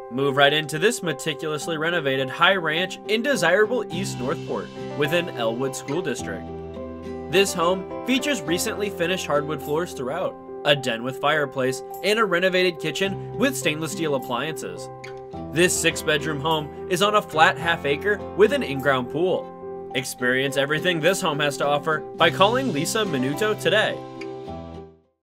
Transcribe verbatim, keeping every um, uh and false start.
Move right into this meticulously renovated high ranch in desirable East Northport within Elwood School District. This home features recently finished hardwood floors throughout, a den with fireplace, and a renovated kitchen with stainless steel appliances. This six-bedroom home is on a flat half acre with an in-ground pool. Experience everything this home has to offer by calling Lisa Minuto today